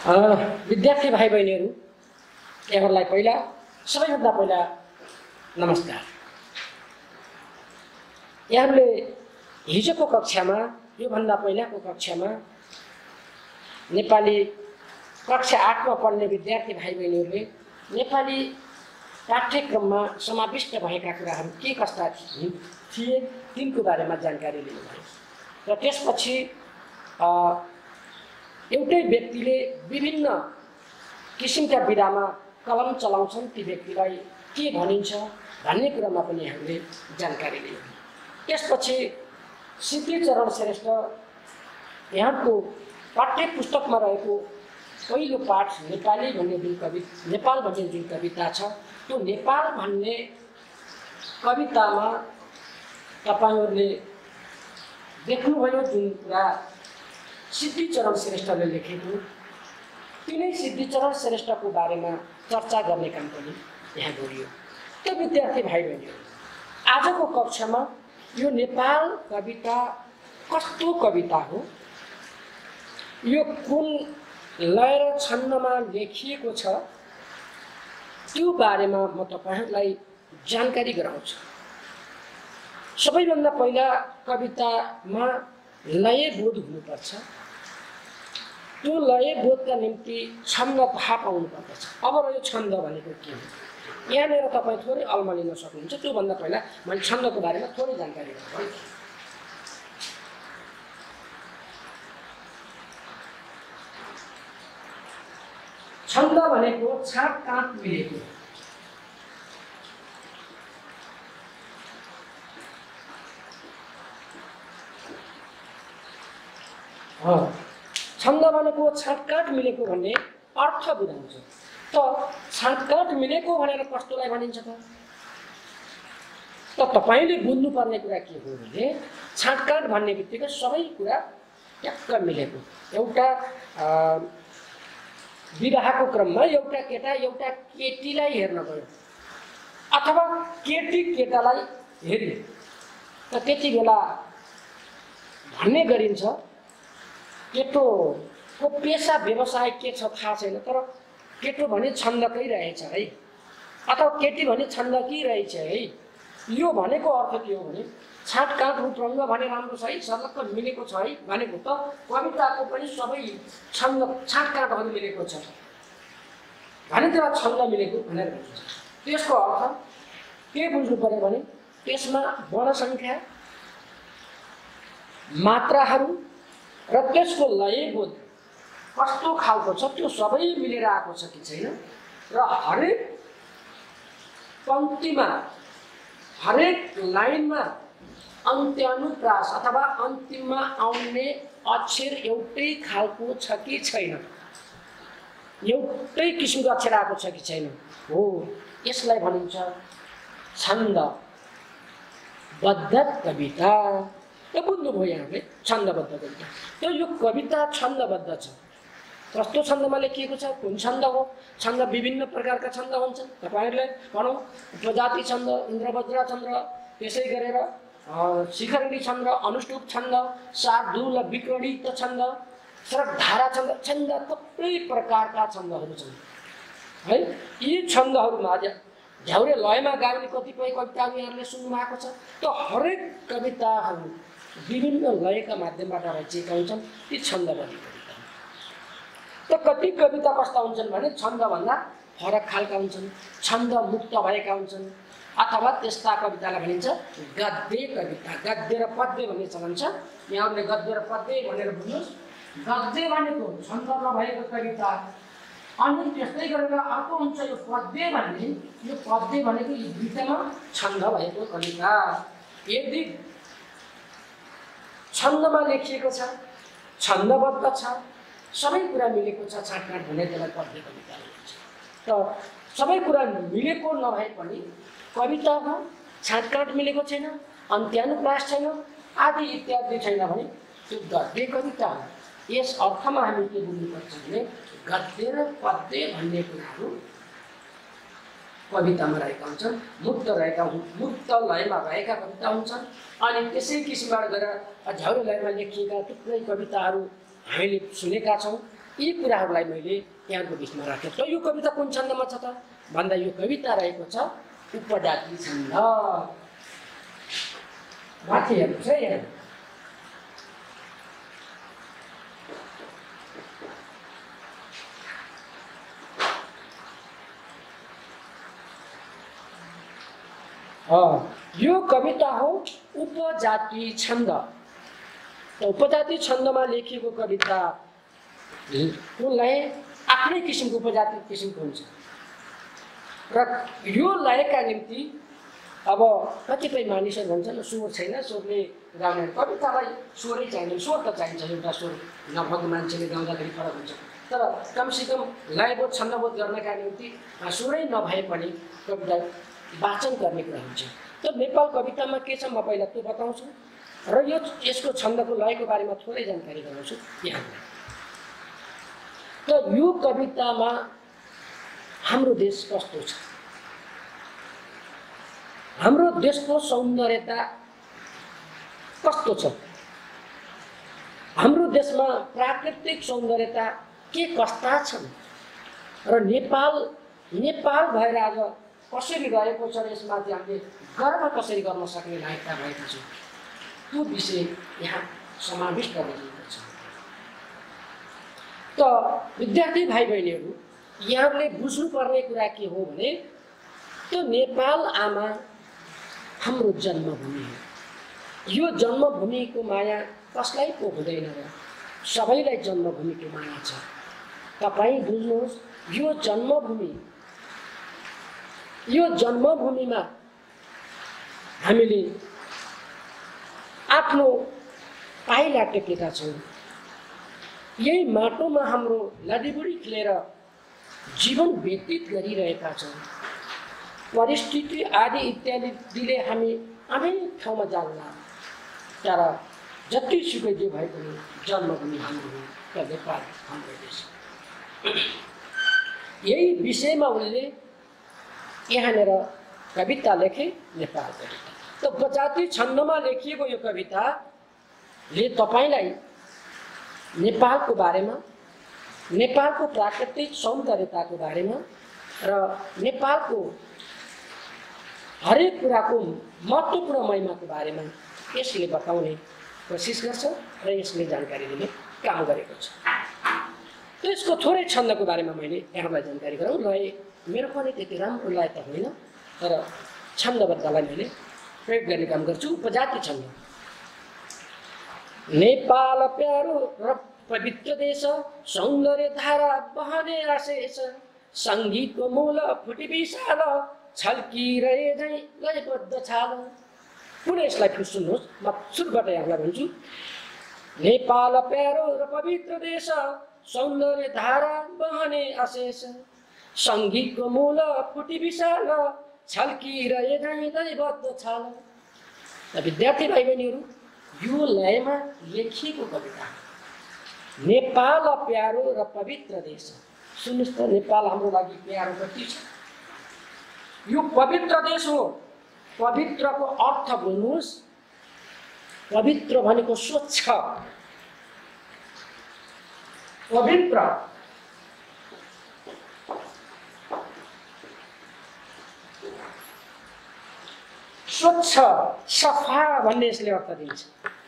विद्यार्थी भाइ बहिनीहरू यहाँहरूलाई पहिला सबैभन्दा पहिला नमस्कार। यहाँहरूले हिजोको कक्षामा योभन्दा पहिलाको कक्षामा नेपाली कक्षा 8 मा पढ्ने विद्यार्थी भाइ बहिनीहरूले नेपाली पाठ्यक्रममा समाविष्ट भएका कुराहरू के कस्ता थिए तिनको बारेमा जानकारी लिनुभयो र त्यसपछि एउटै व्यक्तिले विभिन्न किसिमका विधामा कलम चलाउँछन्, ती व्यक्तिलाई के भनिन्छ भन्ने कुरामा पनि हामीले जानकारी लियौँ। त्यसपछि सिद्धिचरण श्रेष्ठ यहाँको पाठ्य पुस्तकमा रहेको पहिलो पाठ नेपाली भन्ने जुन नेपाल भन्ने जुन कविता छ, त्यो नेपाल भन्ने कवितामा तपाईहरुले देख्नुभयो जुन कुरा सिद्धिचरण श्रेष्ठले लेखेको, तिनै सिद्धिचरण श्रेष्ठको बारेमा चर्चा गर्ने काम पनि यहाँ गरियो। त्यो विद्यार्थी भाइ बहिनीहरू, आजको कक्षामा यो नेपाल कविता कस्तो कविता हो, यो कुन लय र छन्दमा लेखिएको छ, त्यो बारेमा म तपाईहरुलाई जानकारी गराउँछु। सबैभन्दा पहिला कवितामा लयबोध हुनुपर्छ। त्यो लयबोधका निम्ति छन्द थाहा पाउनुपर्छ। अब यो छन्द भनेको के हो, यहाँनिर तपाईँ थोरै अल्मलिन सक्नुहुन्छ। त्योभन्दा पहिला मैले छन्दको बारेमा थोरै जानकारी गराउँछु। छन्द भनेको छाप काँट मिलेको। छन्द भनेको छाटकाट मिलेको भन्ने अर्थ बुझाउँछ। त छाटकाट मिलेको भनेर कस्तोलाई भनिन्छ त तपाईले बुझ्नुपर्ने कुरा के हो भने छाटकाट भन्ने बित्तिकै सबै कुरा ट्याक्क मिलेको। एउटा विवाहको क्रममा एउटा केटा एउटा केटीलाई हेर्न गयो अथवा केटी केटालाई हेर्यो त त्यति बेला भन्ने गरिन्छ केटोको पेशा व्यवसाय के छ थाहा छैन, तर केटो भने छन्दकै रहेछ है, अथवा केटी भने छन्दकी रहेछ है। यो भनेको अर्थ के हो भने छाटकाट रूपरङ्ग भने राम्रो छ है, सर्लक्क मिलेको छ है भनेको त कविताको पनि सबै छन्द छाटकाटहरू मिलेको छ भने त्यसलाई छन्द मिलेको भनेर भनिन्छ। त्यसको अर्थ के बुझ्नु पर्यो भने त्यसमा वर्णसङ्ख्या, मात्राहरू र त्यसको लयबोध कस्तो खालको छ त्यो सबै मिलेर आएको छ कि छैन, र हरेक पङ्क्तिमा हरेक लाइनमा अन्त्यानुप्रास अथवा अन्तिममा आउने अक्षर एउटै खालको छ कि छैन, एउटै किसिमको अक्षर आएको छ कि छैन, हो यसलाई भनिन्छ छन्दबद्ध कविता। यो बुझ्नुभयो यहाँले छन्दबद्ध कविता। त्यो यो कविता छन्दबद्ध छ। कस्तो छन्दमा लेखिएको छ, कुन छन्द हो? छन्द विभिन्न प्रकारका छन्द हुन्छन्। तपाईहरुले भनौँ उपजाति छन्द, इन्द्रवज्र छन्द, त्यसै गरेर शिखरणी छन्द, अनुष्टुप छन्द, शार्दूल विक्रणित छन्द, श्रद्धारा छन्द, छन्द थुप्रै प्रकारका छन्दहरू छन् है। यी छन्दहरूमा झ्याउरे लयमा गाउने कतिपय कविताहरू यहाँले सुन्नु भएको छ। त्यो हरेक कविताहरू विभिन्न लयका माध्यमबाट रचिएका हुन्छन्। ती छन्दबद्ध कविता। त कति कविता कस्ता हुन्छन् भने छन्दभन्दा फरक खालका हुन्छन्, छन्द मुक्त भएका हुन्छन्, अथवा त्यस्ता कवितालाई भनिन्छ गद्य कविता। गद्य र पद्य भन्ने चलन छ। यहाँहरूले गद्य र पद्य भनेर बुझ्नुहोस्। गद्य भनेको छन्दमा भएको कविता, अनि त्यस्तै गरेर अर्को हुन्छ यो पद्य भन्ने। यो पद्य भनेको यो दुईटामा छन्द भएको कविता। यदि छन्दमा लेखिएको छ, छन्दबद्ध छ, सबै कुरा मिलेको छ, छाटकाट भने त्यसलाई पद्य कविता भनिन्छ। त सबै कुरा मिलेको नभए पनि कवितामा छाटकाट मिलेको छैन, अन्त्यानुप्रास छैन, आदि इत्यादि छैन भने त्यो गद्य कविता हो। यस अर्थमा हामी के बुझ्नुपर्छ भने गद्य र पद्य भन्ने कुराहरू कवितामा रहेका हुन्छन्, मुक्त लयमा रहेका कविता हुन्छन्। अनि त्यसै किसिमबाट गएर झ्याउरे लयमा लेखिएका थुप्रै कविताहरू हामीले सुनेका छौँ। यी कुराहरूलाई मैले यहाँको बिचमा राखेँ। त यो कविता कुन छन्दमा छ त भन्दा यो कविता रहेको छ उपजाति छन्द। माथि हेर्नुहोस् है यहाँ। यो कविता हो उपजाति छन्द। उपजाति छन्दमा लेखिएको कविता लय आफ्नै किसिमको उपजाति किसिमको हुन्छ र यो लयका निम्ति अब कतिपय मानिसहरू भन्छन् स्वर छैन, स्वरले गाउने कवितालाई स्वरै चाहिन्छ। स्वर त चाहिन्छ, एउटा स्वर नभएको मान्छेले गाउँदाखेरि फरक हुन्छ, तर कमसेकम लयबोध छन्दबोध गर्नका निम्ति स्वरै नभए पनि कविता वाचन गर्ने कुरा हुन्छ। त नेपाल कवितामा के छ म पहिला त्यो बताउँछु र यसको छन्दको लयको बारेमा थोरै जानकारी गराउँछु यहाँलाई। त यो कवितामा हाम्रो देश कस्तो छ, हाम्रो देशको सौन्दर्यता कस्तो छ, हाम्रो देशमा प्राकृतिक सौन्दर्यता के कस्ता छन् र नेपाल भएर आज कसरी रहेको छ र यसमाथि हामीले गर्व कसरी गर्न सक्ने लायकता भएका छौँ, त्यो विषय यहाँ समाविष्ट गरिएको छ। त विद्यार्थी भाइ बहिनीहरू, यहाँले बुझ्नुपर्ने कुरा के हो भने त्यो नेपाल आमा हाम्रो जन्मभूमि हो। यो जन्मभूमिको माया कसलाई पो हुँदैन र सबैलाई जन्मभूमिको माया छ। तपाईँ बुझ्नुहोस्, यो जन्मभूमिमा हामीले आफ्नो पाइला टेकेका छौँ। यही माटोमा हाम्रो लाडीबुढी खेलेर जीवन व्यतीत गरिरहेका छौँ। परिस्थिति आदि इत्यादिले हामी अनेक ठाउँमा जान्ला, तर जतिसुकै जे भए पनि जन्मभूमि हाम्रो हो र नेपाल हाम्रो देश। यही विषयमा उनले यहाँनिर कविता लेखे, नेपाल कविता। त उपजाति छन्दमा लेखिएको यो कविताले तपाईँलाई नेपालको बारेमा, नेपालको प्राकृतिक सौन्दर्यताको बारेमा र नेपालको हरेक कुराको महत्त्वपूर्ण महिमाको बारेमा यसले बताउने कोसिस गर्छ र यसले जानकारी दिने काम गरेको छ। त यसको थोरै छन्दको बारेमा मैले यहाँलाई जानकारी गराउँ। लय मेरो पनि त्यति राम्रो लय त होइन, तर छन्दबद्धलाई मैले प्रयोग गर्ने काम गर्छु। उपजाति छन्द। नेपाल प्यारो र पवित्र देश, सौन्दर्य धारा बहने आशेष, सङ्गीतको मूल फुटी विशाल, छल्किरहे झैँ लयबद्ध छाल। पुनः यसलाई फेरि सुन्नुहोस्, म सुरुबाट यहाँलाई भन्छु। नेपाल प्यारो र पवित्र देश, सौन्दर्य धारा बहने आशेष, सङ्गीतको मूल फुटी विशाल, छल्किरहे झैँ लयबद्ध छाल। विद्यार्थी भाइ बहिनीहरू, यो लयमा लेखिएको कविता नेपाल प्यारो र पवित्र देश। सुन्नुहोस् त, नेपाल हाम्रो लागि प्यारो कति छ। यो पवित्र देश हो। पवित्रको अर्थ बुझ्नुहोस्। पवित्र भनेको स्वच्छ, पवित्र स्वच्छ, सफा भन्ने यसले अर्थ दिन्छ।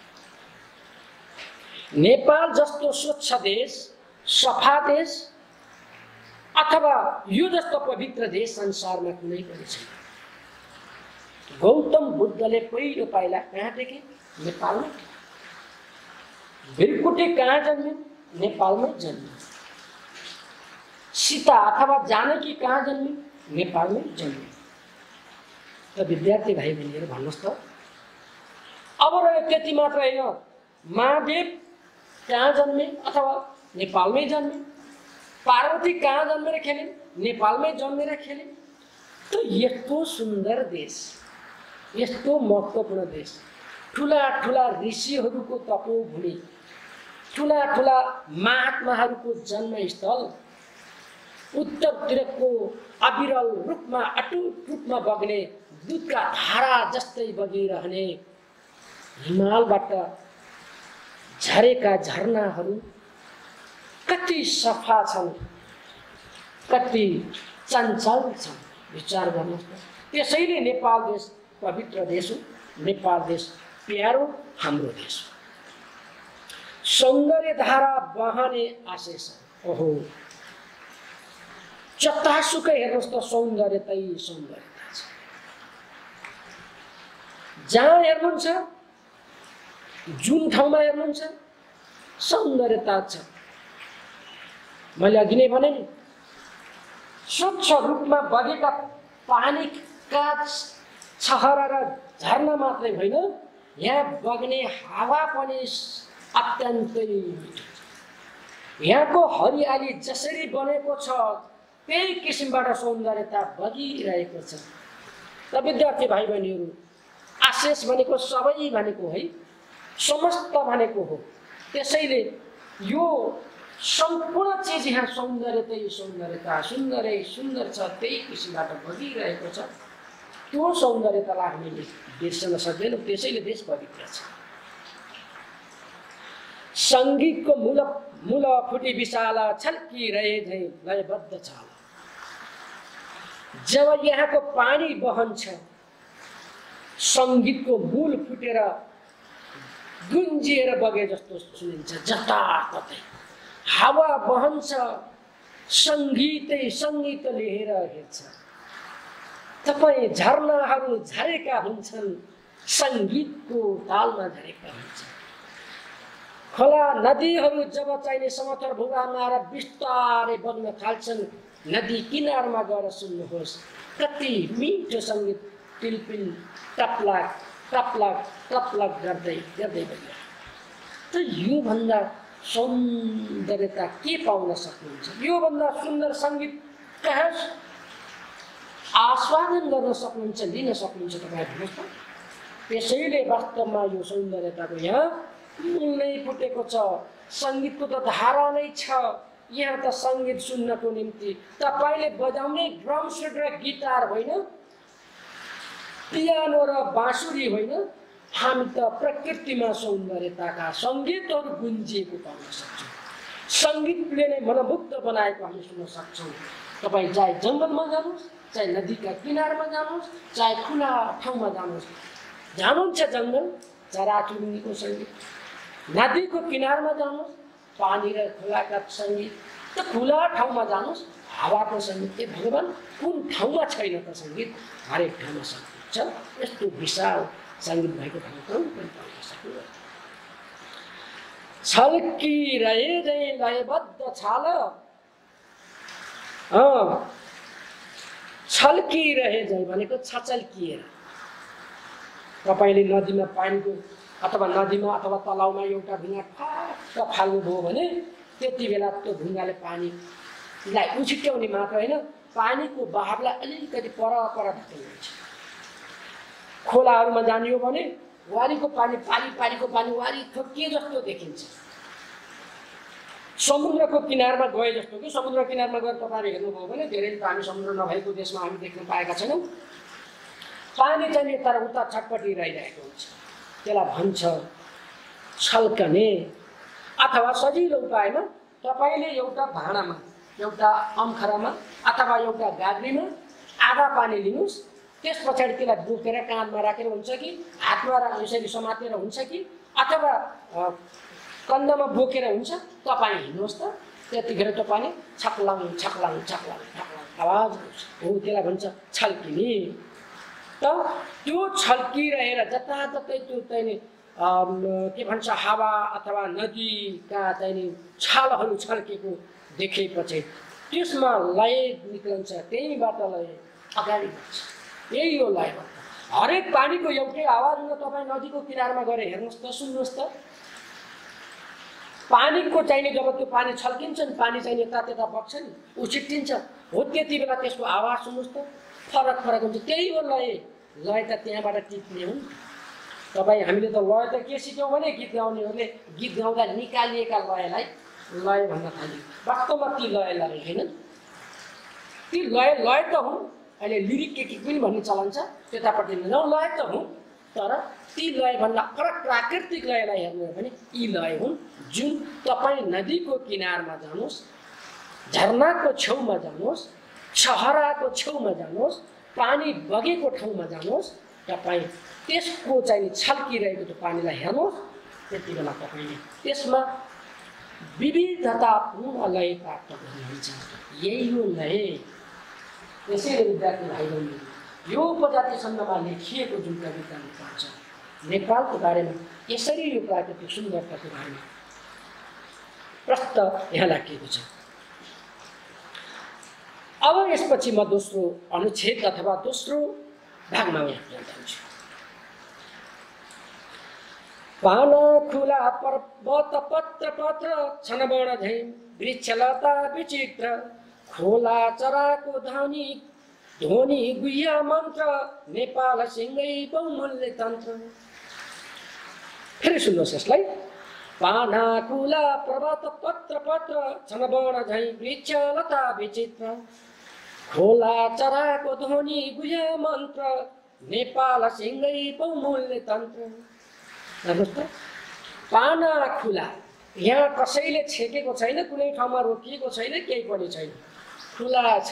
नेपाल जस्तो स्वच्छ देश, सफा देश अथवा यो जस्तो पवित्र देश संसारमा कुनै पनि छैन। गौतम बुद्धले पहिलो पाइला कहाँ टेके? नेपालमै। भृकुटी कहाँ जन्मे? नेपालमै जन्मे। सीता अथवा जानकी कहाँ जन्मे? नेपालमै जन्मे। त विद्यार्थी भाइ बहिनीहरू भन्नुहोस् त, अब रह्यो त्यति मात्र होइन, महादेव कहाँ जन्मे? अथवा नेपालमै जन्मे। पार्वती कहाँ जन्मेर खेलिन्? नेपालमै जन्मेर खेलिन्। त यस्तो सुन्दर देश, यस्तो महत्त्वपूर्ण देश, ठुला ठुला ऋषिहरूको तपोभूमि, ठुला ठुला महात्माहरूको जन्मस्थल, उत्तरतिरको अविरल रूपमा अटुट रूपमा बग्ने दुधका धारा जस्तै बगिरहने हिमालबाट झरेका झरनाहरू, कति सफा छन्, कति चञ्चल छन्, विचार गर्नुहोस् न। त्यसैले नेपाल देश पवित्र देश हो, नेपाल देश प्यारो हाम्रो देश हो। सौन्दर्य धारा बहने आशेष। ओहो, जतासुकै हेर्नुहोस् त सौन्दर्यतै सौन्दर्यता छ। जहाँ हेर्नुहुन्छ, जुन ठाउँमा हेर्नुहुन्छ सौन्दर्यता छ। मैले अघि नै भने नि, स्वच्छ रूपमा बगेका पानीका छहरा र झरना मात्रै होइन, यहाँ बग्ने हावा पनि अत्यन्तै मिठो। यहाँको हरियाली जसरी बनेको छ त्यही किसिमबाट सौन्दर्यता बगिरहेको छ। र विद्यार्थी भाइ बहिनीहरू, आशेष भनेको सबै भनेको है, समस्त भनेको हो। त्यसैले यो सम्पूर्ण चिज यहाँ सौन्दर्यतै सौन्दर्यता, सुन्दरै सुन्दर छ, त्यही किसिमबाट बगिरहेको छ। त्यो सौन्दर्यतालाई हामीले बिर्सन सक्दैनौँ, त्यसैले देश पवित्र छ। सङ्गीतको मूल फुटी विशाल छल्किरहे झैँ लयबद्ध छ। जब यहाँको पानी बहन्छ, सङ्गीतको मूल फुटेर गुन्जिएर बगे जस्तो सुनिन्छ। जताततै हावा बहन्छ, सङ्गीतै सङ्गीत लिएर हिँड्छ। तपाईँ झरनाहरू झरेका हुन्छन्, सङ्गीतको तालमा झरेका हुन्छन्। खोला नदीहरू जब चाहिने समथर भूभागमा आएर बिस्तारै बग्न थाल्छन्, नदी किनारमा गएर सुन्नुहोस् कति मिठो सङ्गीत टिलपिल टप्लाक टप्लाक टप्लाक गर्दै गर्दै बग्यो। त योभन्दा सौन्दर्यता के पाउन सक्नुहुन्छ? योभन्दा सुन्दर सङ्गीत कहाँ आस्वादन गर्न सक्नुहुन्छ, लिन सक्नुहुन्छ तपाईँ भन्नुहोस् त। त्यसैले वास्तवमा यो सौन्दर्यताको यहाँ मूल नै फुटेको छ। सङ्गीतको त धारा नै छ। यहाँ त सङ्गीत सुन्नको निम्ति तपाईँले बजाउने ड्रम सेट र गिटार होइन, पियानो र बाँसुरी होइन, हामी त प्रकृतिमा सौन्दर्यताका सङ्गीतहरू गुन्जिएको पाउन सक्छौँ। सङ्गीतले नै मनमुग्ध बनाएको हामी सुन्न सक्छौँ। तपाईँ चाहे जङ्गलमा जानुहोस्, चाहे नदीका किनारमा जानुहोस्, चाहे खुला ठाउँमा जानुहोस्, जानुहुन्छ जङ्गल, चराचुरुङ्गीको सङ्गीत, नदीको किनारमा जानुहोस्, पानी र खोलाका सङ्गीत, त खुला ठाउँमा जानुहोस्, हावाको सङ्गीत। ए भगवान, कुन ठाउँमा छैन त सङ्गीत? हरेक ठाउँमा सङ्गीत छ। यस्तो विशाल सङ्गीत भएको ठाउँ पनि पाउन सक्नु। छल्किरहे झैँ लयबद्ध छाल, छल्किरहे झैँ भनेको छचल्किएर। तपाईँले नदीमा पानीको अथवा नदीमा अथवा तलाउमा एउटा ढुङ्गा ठ्याक्क फाल्नुभयो भने त्यति बेला त्यो ढुङ्गाले पानीलाई उछिट्याउने मात्र होइन, पानीको बहावलाई अलिकति पर धकेल्नुहुन्छ। खोलाहरूमा जानियो भने वारीको पानी पारीको पानी वारी ठोकिए जस्तो देखिन्छ। समुद्रको किनारमा गए जस्तो कि समुद्र किनारमा गएर तपाईँले हेर्नुभयो भने धेरै पानी समुद्र नभएको देशमा हामी देख्न पाएका छैनौँ। पानी चाहिँ तर उता छटपटी रहिरहेको हुन्छ। त्यसलाई भन्छ छल्कने। अथवा सजिलो उपायमा तपाईँले एउटा भाँडामा, एउटा अम्खरामा अथवा एउटा गाग्रीमा आधा पानी लिनुहोस्, त्यस पछाडि त्यसलाई बोकेर काँधमा राखेर हुन्छ कि हातमा यसरी समातेर हुन्छ कि अथवा कन्धमा बोकेर हुन्छ, तपाईँ हिँड्नुहोस् त। त्यतिखेर त्यो पानी छक्लाङ छक्लाङ छक्लाङ छक्लाङ आवाज आउँछ। हो, त्यसलाई भन्छ छल्किने। त त्यो छल्किरहेर जताततै त्यो चाहिँ के भन्छ हावा अथवा नदीका चाहिँ छालहरू छल्केको देखेपछि त्यसमा लय निक्लन्छ, त्यहीबाट लय अगाडि बढ्छ। यही हो लय। हरेक पानीको एउटै आवाज हुन तपाईँ नदीको किनारमा गएर हेर्नुहोस् त, सुन्नुहोस् त। पानीको चाहिने जब त्यो पानी छल्किन्छ नि, पानी चाहिँ यता त्यता बग्छ नि, उछिट्टिन्छ, हो त्यति बेला त्यसको आवाज सुन्नुहोस् त, फरक फरक हुन्छ। त्यही हो लय। लय त त्यहाँबाट टिप्ने हुन्। तपाईँ हामीले त लय त के सिक्यौँ भने गीत गाउनेहरूले गीत गाउँदा निकालिएका लयलाई लय भन्न थाल्यो। वास्तवमा ती लय होइनन्, ती लय त हुन्। अहिले लिरिक के पनि भन्ने चलन छ, त्यतापट्टि नजाउँ, लय त हुन्। तर ती लयभन्दा फरक प्राकृतिक लयलाई हेर्नु हो भने यी लय हुन् जुन तपाईँ नदीको किनारमा जानुहोस्, झरनाको छेउमा जानुहोस्, छहराको छेउमा जानुहोस्, पानी बगेको ठाउँमा जानुहोस्, तपाईँ त्यसको चाहिँ छल्किरहेको त्यो पानीलाई हेर्नुहोस्, त्यति बेला तपाईँले त्यसमा विविधतापूर्ण लय प्राप्त गर्नुहुन्छ। यही हो लय। त्यसैले विद्यार्थी भाइ बहिनी, यो उपजाति छन्दमा लेखिएको जुन कविता नेपाल छ, नेपालको बारेमा यसरी यो प्राकृतिक सुन्दरताको बारेमा प्रश्न यहाँ राखिएको छ। अब यसपछि म दोस्रो अनुच्छेद अथवा दोस्रो भागमा जान्छु। पान खुला पर्वत पत्र पत्र छन बण झैं वृक्षलता विचित्र खोला चराको ध्वनि ध्वनि गुह्य मन्त्र नेपाल सिंगै बहुमूल्य तन्त्र। फेरि सुन्नुहोस् यसलाई। पाना खुला पर्वत पत्र पत्र छन बण झैं वृक्षलता विचित्र खोला चराको ध्वनि गुह्य मन्त्र नेपाल सिंगै बहुमूल्य तन्त्र। हेर्नुहोस् त, पाना खुला, यहाँ कसैले छेकेको छैन, कुनै ठाउँमा रोकिएको छैन, केही पनि छैन, खुला छ।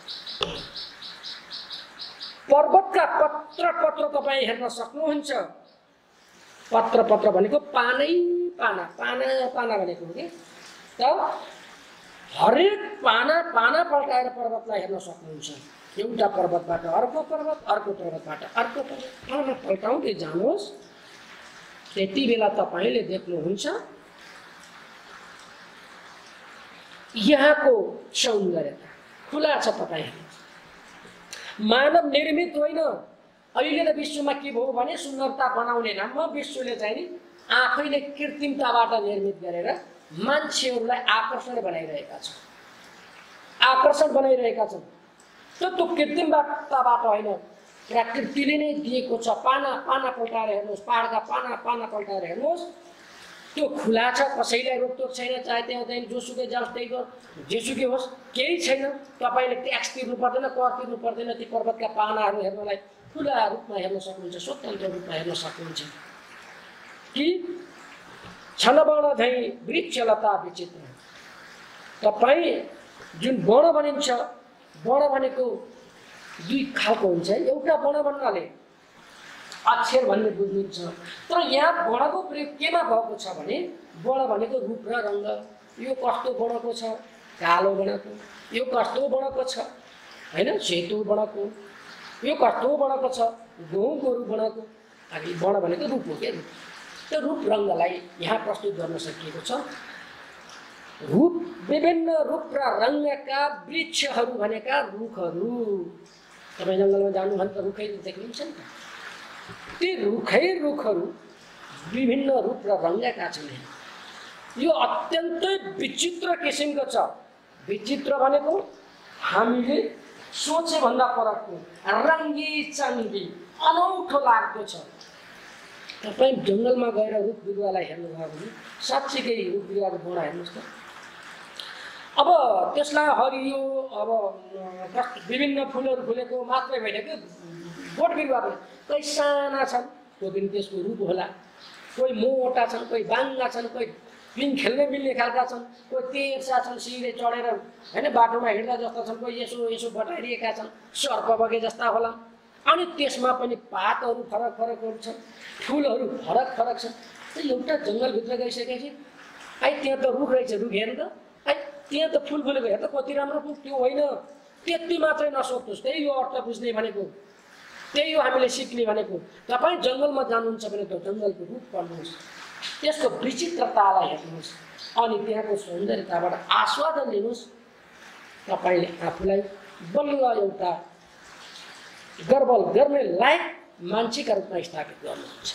पर्वतका पत्र पत्र तपाईँ हेर्न सक्नुहुन्छ। पत्र पत्र भनेको पानै पाना, पाना पाना भनेको हो कि। त हरेक पाना पाना पल्टाएर पर्वतलाई हेर्न सक्नुहुन्छ। एउटा पर्वतबाट अर्को पर्वत, अर्को पर्वतबाट अर्को पर्वत, पाना पल्टाउँदै जानुहोस्, त्यति बेला तपाईले देख्नुहुन्छ यहाँको सौन्दर्यता खुला छ। तपाईँ मानव निर्मित होइन। अहिले त विश्वमा के भयो भने सुन्दरता बनाउने नाममा विश्वले चाहिँ नि आफैले कृत्रिमताबाट निर्मित गरेर मान्छेहरूलाई आकर्षण बनाइरहेका छन्, आकर्षण बनाइरहेका छन्। त्यो कृत्रिमताबाट होइन, प्रकृतिले नै दिएको छ। पाना पाना पल्टाएर हेर्नुहोस्, पहाडका पाना पाना पल्टाएर हेर्नुहोस्, त्यो खुला छ, कसैलाई रोकटोक छैन। चाहे त्यहाँ चाहिँ जोसुकै जाओस्, त्यही जेसुकै होस्, केही छैन। तपाईँले ट्याक्स तिर्नु पर्दैन, कर तिर्नु पर्दैन। ती पर्वतका पानाहरू हेर्नलाई खुला रूपमा हेर्न सक्नुहुन्छ, स्वतन्त्र रूपमा हेर्न सक्नुहुन्छ। कि छन बण झैं वृक्षलता विचित्र। तपाईँ जुन बण भनिन्छ, बण भनेको दुई खालको हुन्छ। एउटा बण भन्नाले अक्षर भन्ने बुझ्नुहुन्छ, तर यहाँ बणको प्रयोग केमा भएको छ भने बण भनेको रूप र रङ्ग। यो कस्तो बणको छ, कालो बणको, यो कस्तो बणको छ हैन, सेतो बणको, यो कस्तो बणको छ, गहुँ गोरु बणको। अनि बण भनेको रूप हो के। त्यो रूप रङ्गलाई यहाँ प्रस्तुत गर्न सकिएको छ। रूप, विभिन्न रूप र रङ्गका वृक्षहरू भनेका रुखहरू। तपाईँ जङ्गलमा जानु भने त रुखै देख्नुहुन्छ नि त। ती रुखहरू विभिन्न रूप र रङ्गका छन्। यो अत्यन्तै विचित्र किसिमको छ। विचित्र भनेको हामीले सोचे भन्दा परको, रङ्गी चङ्गी, अनौठो लाग्दो छ। तपाईँ जङ्गलमा गएर रुख बिरुवालाई हेर्नुभयो भने साँच्चीकै रुख बिरुवाको बण हेर्नुहोस् त। अब त्यसलाई हरियो, अब विभिन्न फुलहरू फुलेको मात्रै होइन कि बोट बिरुवा पनि कोही साना छन्, कोही पनि त्यसको रूप होला, कोही मोटा छन्, कोही बाङ्गा छन्, कोही पिङ खेल्ने मिल्ने खालका छन्, कोही तेर्सा छन्, सिधै चढेर होइन बाटोमा हिँड्दा जस्ता छन्, कोही यसो यसो बटाइरहेका छन्, सर्प बगे जस्ता होला। अनि त्यसमा पनि पातहरू फरक फरकहरू छन्, फुलहरू फरक फरक छन्। एउटा जङ्गलभित्र गइसकेपछि आई त्यहाँ त रुख रहेछ, रुख हेर्नु त, आई त्यहाँ त फुल फुलेको हेर त कति राम्रो फुल। त्यो होइन, त्यति मात्रै नसोच्नुहोस्। त्यही हो अर्थ बुझ्ने भनेको, त्यही हो हामीले सिक्ने भनेको। तपाईँ जङ्गलमा जानुहुन्छ भने त्यो जङ्गलको रूप पढ्नुहोस्, त्यसको विचित्रतालाई हेर्नुहोस्, अनि त्यहाँको सौन्दर्यताबाट आस्वादन लिनुहोस्। तपाईँले आफूलाई बल्ल एउटा गर्व गर्ने लायक मान्छेका रूपमा स्थापित गर्नुहुन्छ।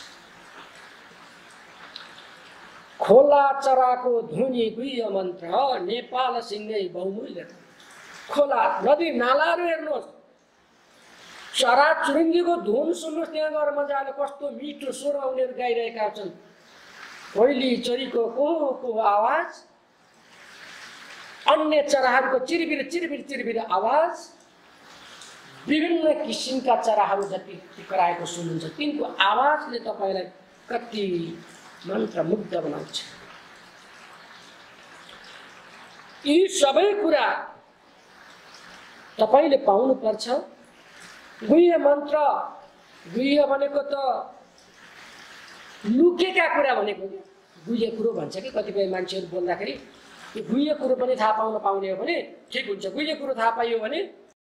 खोला चराको ध्वनि गुह्य मन्त्र नेपाल सिंगै बहुमूल्य। खोला नदी नालाहरू हेर्नुहोस्, चरा चुरुङ्गीको धुन सुन्नुहोस्, त्यहाँ गएर मजाले कस्तो मिठो स्वर उनीहरू गाइरहेका छन्। कोइली चरीको कोहो कोहो आवाज, अन्य चराहरूको चिरबिर चिरबिर चिरबिर आवाज, विभिन्न किसिमका चराहरू जति कराएको सुन्नुहुन्छ तिनको आवाजले तपाईलाई कति मन्त्रमुग्ध बनाउँछ। यी सबै कुरा तपाईले पाउनुपर्छ। गुह्य मन्त्र, गुह्य भनेको त लुकेका कुरा भनेको नि गुह्य कुरो भन्छ कि कतिपय मान्छेहरू बोल्दाखेरि यो गुह्य कुरो पनि थाहा पाउने हो भने ठिक हुन्छ। गुह्य कुरो थाहा पाइयो भने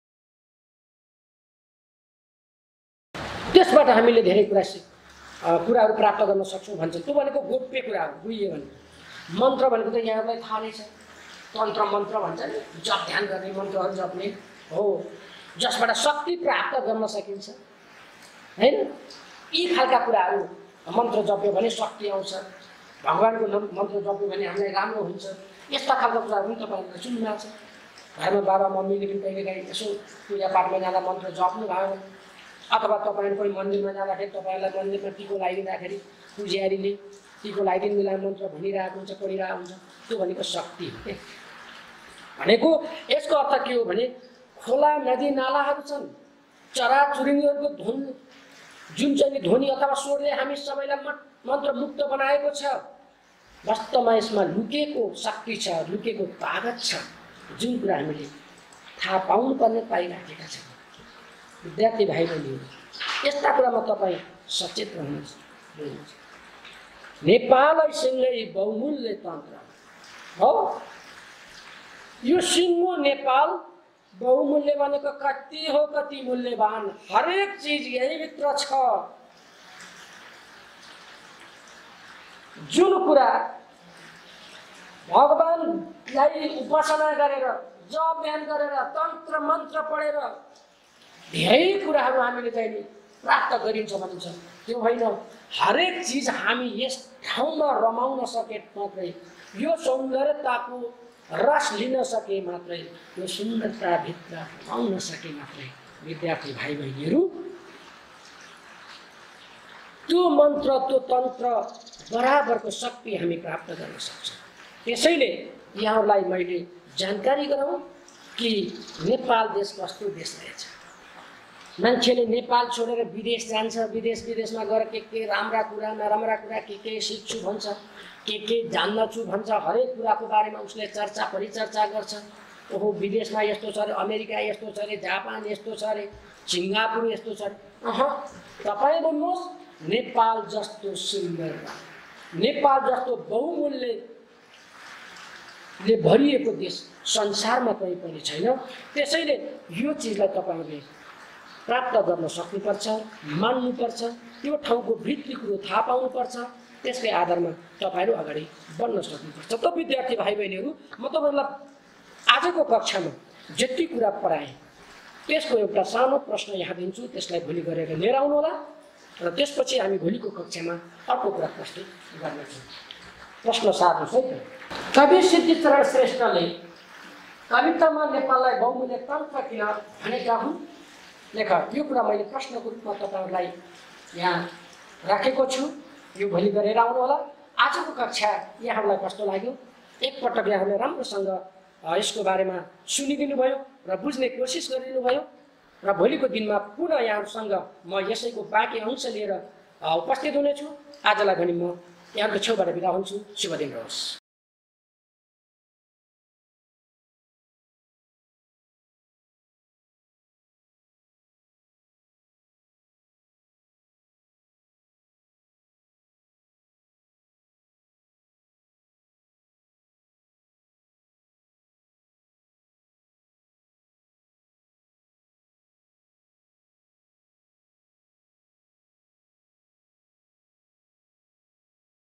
त्यसबाट हामीले धेरै कुराहरू प्राप्त गर्न सक्छौँ भन्छन्। त्यो भनेको गोप्य कुरा हो गुह्य भने। मन्त्र भनेको त यहाँलाई थाहा नै छ, तन्त्र मन्त्र भन्छ नि, जप ध्यान गर्ने मन्त्रहरू जप्ने हो जसबाट शक्ति प्राप्त गर्न सकिन्छ हैन। यी खालका कुराहरू मन्त्र जप्यो भने शक्ति आउँछ, भगवानको मन्त्र जप्यो भने हामीलाई राम्रो हुन्छ। यस्ता खालका कुराहरू पनि तपाईँहरूले सुन्नुभएको छ। घरमा बाबा मम्मीले पनि कहिलेकाहीँ यसो पूजापाठमा जाँदा मन्त्र जप्नु भयो, अथवा तपाईँहरू कोही मन्दिरमा जाँदाखेरि तपाईँहरूलाई मन्दिरमा टिको लगाइदिँदाखेरि पुजारीले टिको लगाइदिनु बेला मन्त्र भनिरहेको हुन्छ, पढिरहेको हुन्छ। त्यो भनेको शक्ति हो के भनेको। यसको अर्थ के हो भने खोला नदी नालाहरू छन्, चराचुरुङ्गीहरूको धुन जुन चाहिँ ध्वनि अथवा स्वरले हामी सबैलाई मन्त्रमुक्त बनाएको छ। वास्तवमा यसमा लुकेको शक्ति छ, लुकेको ताकत छ, जुन कुरा हामीले थाहा पाउनुपर्ने पाइराखेका छौँ। विद्यार्थी भाइ बहिनीहरू, यस्ता कुरामा तपाईँ सचेत रहनुहोस्। नेपालैसँगै बहुमूल्य तन्त्र हो। यो सिङ्गो नेपाल बहुमूल्य भनेको कति हो, कति मूल्यवान। हरेक चिज यही भित्र छ। जुन कुरा भगवानलाई उपासना गरेर, जप ध्यान गरेर, तन्त्र मन्त्र पढेर धेरै कुराहरू हामीले चाहिँ प्राप्त गरिन्छ भनिन्छ, त्यो होइन। हरेक चिज हामी यस ठाउँमा रमाउन सके मात्रै, यो सौन्दर्यताको रस लिन सके मात्रै, यो सुन्दरताभित्र आउन सके मात्रै विद्यार्थी भाइ बहिनीहरू त्यो मन्त्र, त्यो तन्त्र बराबरको शक्ति हामी प्राप्त गर्न सक्छौँ। त्यसैले यहाँहरूलाई मैले जानकारी गराउँ कि नेपाल देश कस्तो देश रहेछ। मान्छेले नेपाल छोडेर विदेश जान्छ, विदेशमा गएर के राम्रा कुरा नराम्रा कुरा के सिक्छु भन्छ, के जान्दछु भन्छ। हरेक कुराको बारेमा उसले चर्चा परिचर्चा गर्छ। ओहो विदेशमा यस्तो छ अरे, अमेरिका यस्तो छ अरे, जापान यस्तो छ अरे, सिङ्गापुर यस्तो छ अरे। तपाईँ भन्नुहोस् नेपाल जस्तो सुन्दर, नेपाल जस्तो बहुमूल्यले भरिएको देश संसारमा कहीँ पनि छैन। त्यसैले यो चिजलाई तपाईँले प्राप्त गर्न सक्नुपर्छ, मान्नुपर्छ, त्यो ठाउँको भित्री कुरो थाहा पाउनुपर्छ। त्यसकै आधारमा तपाईँहरू अगाडि बढ्न सक्नुपर्छ। त विद्यार्थी भाइ बहिनीहरू, म तपाईँहरूलाई आजको कक्षामा जति कुरा पढाएँ त्यसको एउटा सानो प्रश्न यहाँ दिन्छु, त्यसलाई भोलि गरेर लिएर आउनु होला र त्यसपछि हामी भोलिको कक्षामा अर्को कुरा प्रस्तुत गर्नेछौँ। प्रश्न सार्नुहोस् है। कवि सिद्धिचरण श्रेष्ठले कवितामा नेपाललाई बहुमूल्य तन्त्र किन भनेका हुन्? लेख। यो कुरा मैले प्रश्नको रूपमा तपाईँहरूलाई यहाँ राखेको छु, यो भोलि गरेर आउनु होला। आजको कक्षा यहाँहरूलाई कस्तो लाग्यो? एकपटक यहाँहरूले राम्रोसँग यसको बारेमा सुनिदिनु भयो र बुझ्ने कोसिस गरिदिनु भयो र भोलिको दिनमा पुनः यहाँहरूसँग म यसैको बाँकी अंश लिएर उपस्थित हुनेछु। आजलाई भने म यहाँको छेउबाट बिदा हुन्छु। शुभ दिन रहोस्।